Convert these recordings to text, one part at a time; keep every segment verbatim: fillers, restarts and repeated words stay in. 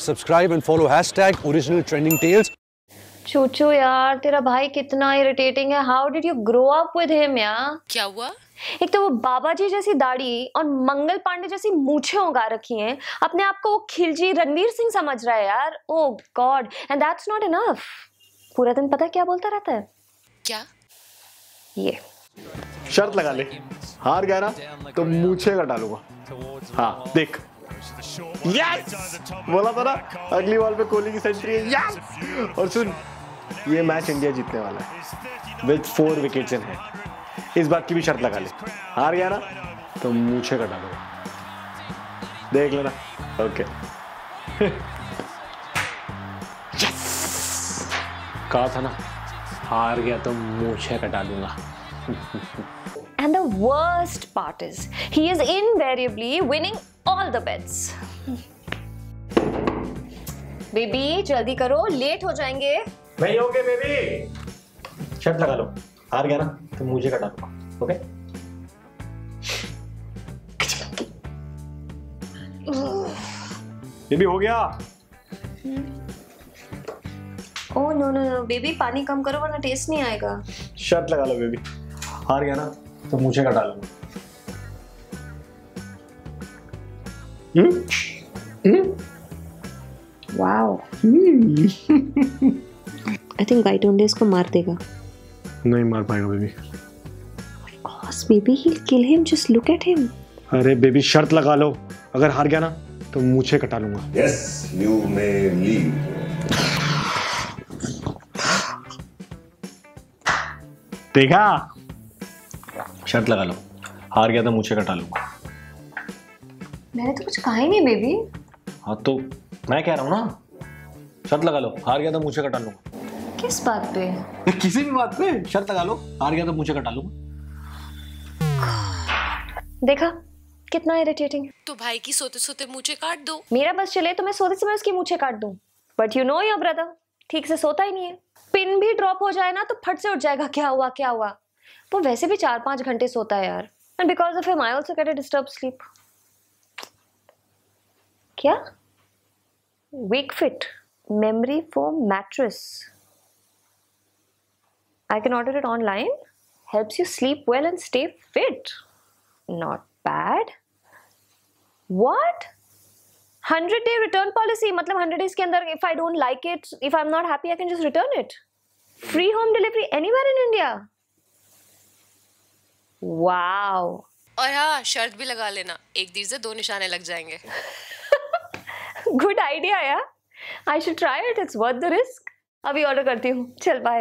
subscribe and follow hashtag original trending tales. चूचू यार, तेरा भाई कितना इरिटेटिंग है. How did you grow up with him यार? क्या हुआ? एक तो वो बाबा जी जैसी दाढ़ी और मंगल पांडे जैसी मूछें उगा रखी हैं. अपने आप को वो खिलजी रणवीर सिंह समझ रहा है यार. Oh God, and that's not enough. पूरा दिन पता है क्या बोलता रहता है? क्या? ये शर्त लगा ले, हार गया ना तो मूछें कटा लूंगा. हाँ देख, यस बोला था ना, अगली बॉल पे कोहली की सेंचुरी है. यस. और सुन, ये मैच इंडिया जीतने वाला है with four wickets in hand. इस बात की भी शर्त लगा ले, हार गया ना तो मूछें कटा लूंगा. देख लेना. ओके. यस. कहा था ना, हार गया तो मूछें कटा लूंगा. And the worst part is, he is invariably winning all the bets. Baby जल्दी करो, लेट हो जाएंगे. नहीं होगे बेबी. शर्त लगा लो, हार गया ना तो मुझे कटा दो. ओके? बेबी हो गया. Oh no no no baby, पानी कम करो वरना टेस्ट नहीं आएगा. शर्त लगा लो बेबी, हार गया ना तो मुझे कटा लूंगा. Wow. I think white only इसको मार देगा. नहीं मार पाएगा baby. Of baby, he'll kill him. Just look at him. अरे बेबी शर्त लगा लो, अगर हार गया ना तो मुझे कटा लूंगा. Yes, you may leave. देखा? शर्त लगा लो, हार गया तो मुझे कटा लूंगा. मैंने तो कुछ कहा ही नहीं बेबी. हाँ तो मैं कह रहा हूँ ना, शर्त लगा लो, हार गया तो मुझे कटा लूंगा. किस बात पे? किसी भी बात पे शर्त लगा लो, हार गया तो मुझे कटा लूंगा. देखा कितना इरिटेटिंग है. तो भाई की सोते सोते मूछें काट दो. मेरा बस चले तो मैं सोते समय उसकी मूछें काट दूं. But you know your brother ठीक से सोता ही नहीं है. पिन भी ड्रॉप हो जाए ना तो फट से उठ जाएगा. क्या हुआ क्या हुआ. वो वैसे भी चार पांच घंटे सोता है यार. And because of him I also get a disturb sleep. क्या? Wakefit memory foam mattress. I can order it online. Helps you sleep well and stay fit. Not bad. What? hundred day return policy. मतलब hundred days के अंदर if I don't like it, if I'm not happy, I can just return it. Free home delivery anywhere in India. Wow. और हाँ, शर्त भी लगा लेना, एक तीर से दो निशाने लग जाएंगे. Good idea यार. I should try it. It's worth the risk. अभी ऑर्डर करती हूँ. चल बाय.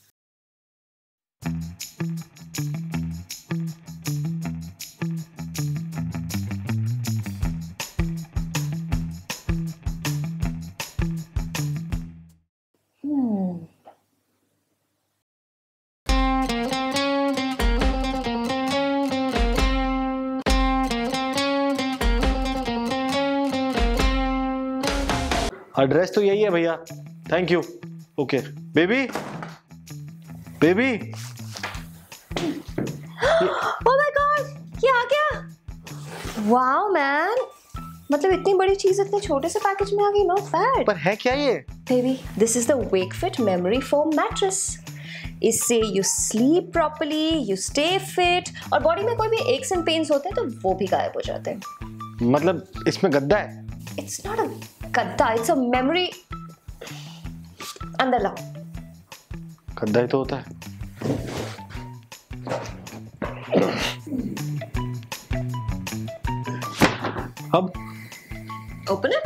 एड्रेस तो यही है भैया. Thank you. Okay baby. Baby. Oh my God, ये आ गया. वाओ मैन, मतलब इतनी बड़ी चीज इतने छोटे से पैकेज में आ गई. Not bad. पर है क्या ये? Baby, this is the Wakefit memory foam mattress. इससे you sleep properly, you stay fit, और बॉडी में कोई भी एक्स एंड पेन्स होते हैं तो वो भी गायब हो जाते हैं. मतलब इसमें गद्दा है? इट्स नॉट अ गद्दा, इट्स अ मेमोरी. अंदर लाओ. गद्दा ही तो होता है. अब ओपन इट.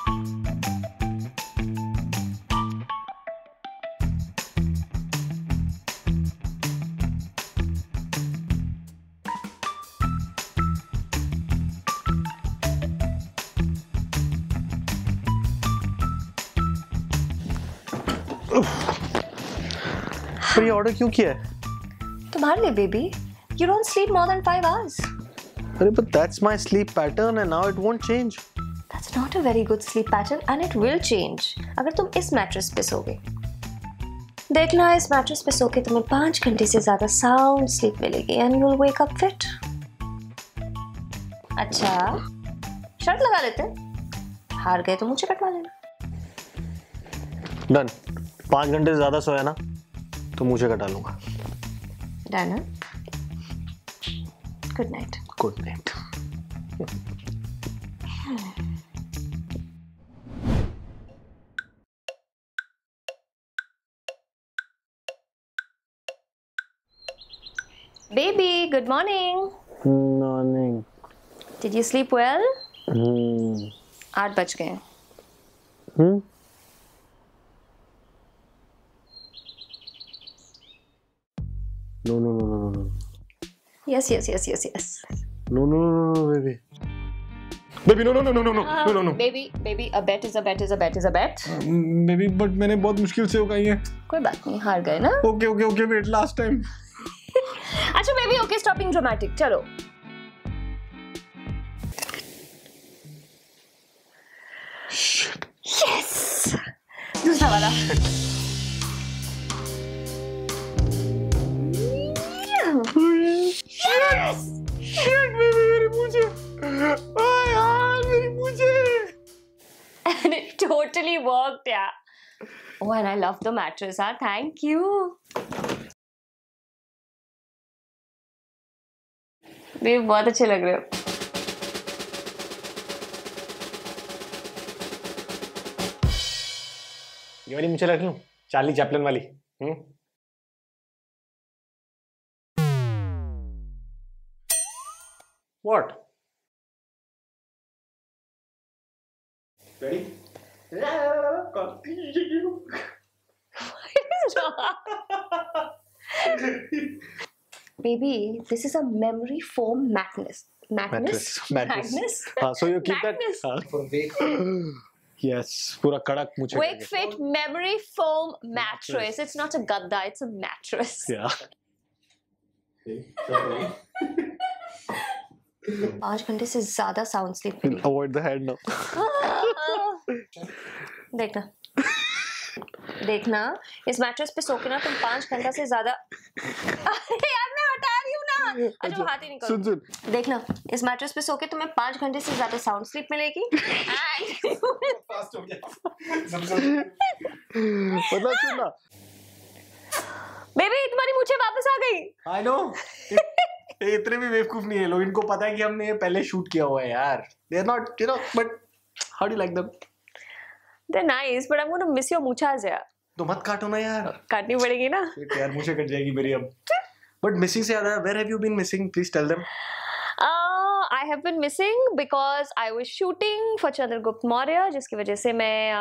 पर ये ऑर्डर क्यों किया है? तुम्हारे लिए baby. You don't sleep more than five hours. अरे but that's my sleep pattern and now it won't change. That's not a very good sleep pattern and it will change अगर तुम इस मैट्रेस पे सोगे. देखना, इस मैट्रेस पे सो के तुम्हें पांच घंटे से ज्यादा साउंड स्लीप मिलेगी and you'll wake up fit. अच्छा, शर्त लगा लेते हैं, हार गए तो मुझे कटवा लेना. डन। पाँच घंटे से ज्यादा सोया ना तो मुझे कटा लूंगा। Done. Good night. Good night. Baby, good morning. Morning. Did you sleep well? Hmm. आठ बज गए. Hmm. No, no, no, no, no. Yes, yes, yes, yes, yes. No, no, no, no, baby. Baby, no, no, no, no, no, no, Uh, no, no, no. Baby, baby, a bet is a bet is a bet is a bet. Baby, but मैंने बहुत मुश्किल से उगाई है. कोई बात नहीं, हार गए ना. Okay, okay, okay. Wait, last time. अच्छा baby, okay, stop being dramatic. चलो. Yes. दूसरा वाला. Yes. Shit, baby, मेरी मुझे. Oh यार, मेरी मुझे. And it totally worked, yeah. Oh, and I love the mattress, huh? Thank you. Baby, बहुत अच्छे लग रहे हो. ये वाली मुझे रख लूं? चार्ली चैपलिन वाली. हम्म. What? Ready? Baby, this is a memory foam mattress. Mattress? Mattress. Mattress? हाँ, so you keep Mattress. that. हाँ. Yes, पूरा कड़क मुझे. Wake Fit memory foam mattress. It's not a gadda, it's a mattress. Yeah. पाँच घंटे से ज़्यादा sound sleep. Avoid the head now. देखना देखना इस मैट्रेस पे सो के ना तुम पाँच घंटा से ज्यादा. अरे यार मैं हटा रही हूँ ना. अच्छा हाथ ही निकल. सुन सुन. देखना इस मैट्रेस पे सो के तुम्हें पाँच घंटे से ज्यादा साउंड स्लीप मिलेगी. फास्ट हो गया. मतलब सुन ना. बेबी तुम्हारी मूंछें वापस आ गई. I know. ये इतने भी बेवकूफ नहीं है लोग. इनको पता है कि हमने ये पहले शूट किया हुआ है यार. They are not, you know, but how do you like them? They're nice, but I'm going to miss your मूंछास यार. तो मत काटो ना यार. काटनी पड़ेगी ना. यार मुझे कट जाएगी मेरी अब. But missing से याद आया. Where have you been missing? Please tell them. Uh, I have been missing because I was shooting for Chandragupta Maurya, जिसकी वजह से मैं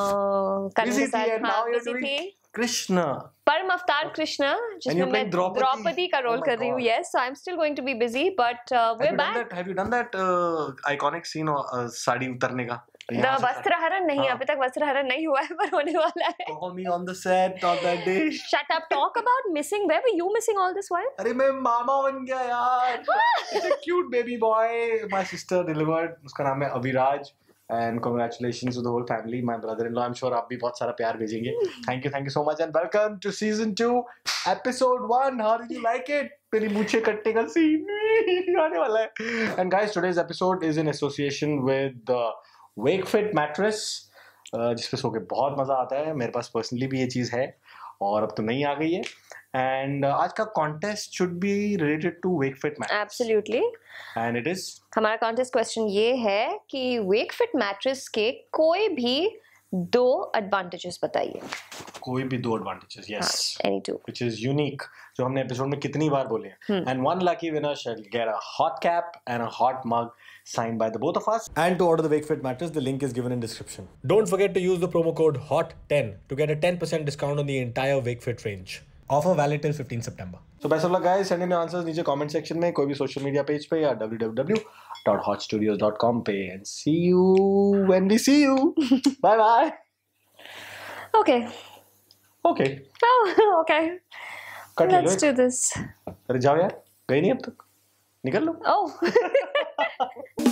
करण के साथ हाँ busy थी. Krishna. परम अवतार कृष्ण जिसमें मैं द्रौपदी का रोल कर रही हूँ. Yes, so I'm still going to be busy, but uh, we're back. Have you done that uh, iconic scene uh, sari उतरने का? The वस्त्रहरण नहीं, अभी तक वस्त्रहरण नहीं हुआ है, पर होने वाला है. Call me on the set on that day. Shut up. Talk about missing. Where were you missing all this while? अरे मैं मामा बन गया यार. It's a cute baby boy. My sister delivered. उसका नाम है Abhiraj. And congratulations to the whole family. My brother-in-law. I'm sure आप भी बहुत सारा प्यार भेजेंगे. Thank you, thank you so much, and welcome to season two, episode one. How did you like it? मेरी मूंछें कटने का scene आने वाला है. And guys, today's episode is in association with the Wake Fit mattress, uh, जिस पे सो के बहुत मजा आता है. मेरे पास पर्सनली भी ये चीज़ है और अब तो नई आ गई है. And uh, आज का contest should be related to Wake Fit mattress. Absolutely. And it is. हमारा contest question ये है कि Wake Fit mattress के कोई भी दो advantages बताइए. कोई भी दो advantages, yes. हाँ, any two. Which is unique. जो हमने episode में कितनी बार बोले हैं. Hmm. And one lucky winner shall get a hot cap and a hot mug signed by the both of us. And to order the Wake Fit mattress, the link is given in description. Don't forget to use the promo code hot ten to get a ten percent discount on the entire Wake Fit range. Offer valid till fifteenth September. So best of luck guys. Send in your answers नीचे comment section में, कोई भी social media page पे या w w w dot hot studios dot com पे. And see you when we see you. Bye bye. Okay. Okay. Oh, okay. Cut Let's do this. अरे जाओ यार. गई नहीं अब तक. निकल लो. Oh.